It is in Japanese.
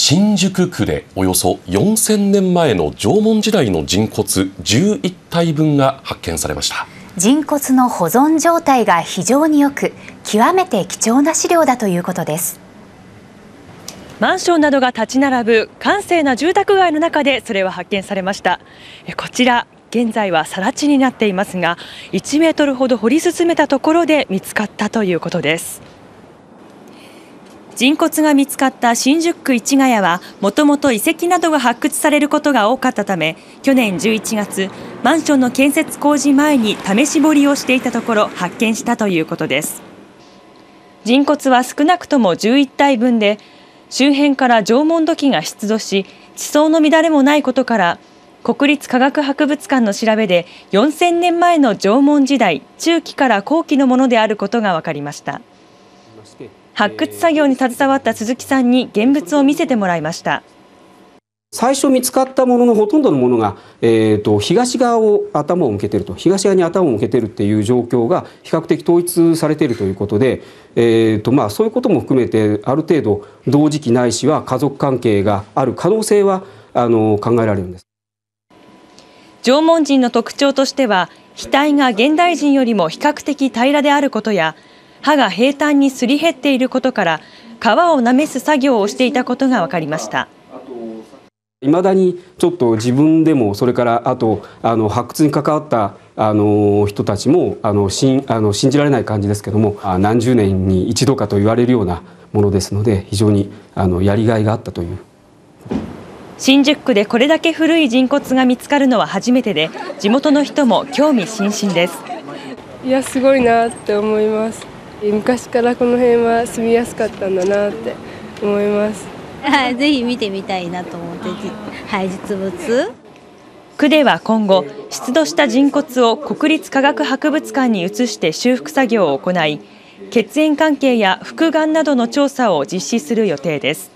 新宿区でおよそ4000年前の縄文時代の人骨11体分が発見されました。 人骨の保存状態が非常に良く、極めて貴重な資料だということです。 マンションなどが立ち並ぶ閑静な住宅街の中でそれは発見されました。こちら現在は更地になっていますが、1メートルほど掘り進めたところで見つかったということです。人骨が見つかった新宿区市ヶ谷はもともと遺跡などが発掘されることが多かったため、去年11月マンションの建設工事前に試し掘りをしていたところ発見したということです。人骨は少なくとも11体分で、周辺から縄文土器が出土し、地層の乱れもないことから国立科学博物館の調べで4000年前の縄文時代中期から後期のものであることが分かりました。発掘作業に携わった鈴木さんに現物を見せてもらいました。 最初見つかったもののほとんどのものが、東側を頭を向けていると、東側に頭を向けているっていう状況が比較的統一されているということで、そういうことも含めてある程度同時期ないしは家族関係がある可能性は考えられるんです。 縄文人の特徴としては、額が現代人よりも比較的平らであることや、歯が平坦にすり減っていることから皮をなめす作業をしていたことが分かりました。 いまだにちょっと自分でも、それからあと発掘に関わった人たちも信じられない感じですけども、何十年に一度かと言われるようなものですので、非常にやりがいがあったという。 新宿区でこれだけ古い人骨が見つかるのは初めてで、地元の人も興味津々です。 いや、すごいなって思います。昔からこの辺は住みやすかったんだなって思います。 ぜひ見てみたいなと思って、実物。 区では今後、出土した人骨を国立科学博物館に移して修復作業を行い、血縁関係や復顔などの調査を実施する予定です。